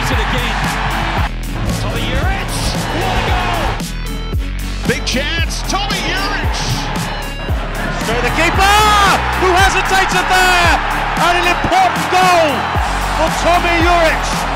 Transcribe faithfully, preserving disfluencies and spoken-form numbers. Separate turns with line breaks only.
takes it again. Tommy Juric, what a goal!
Big chance, Tommy Juric!
Straight the keeper, who hesitated there, and an important goal for Tommy Juric.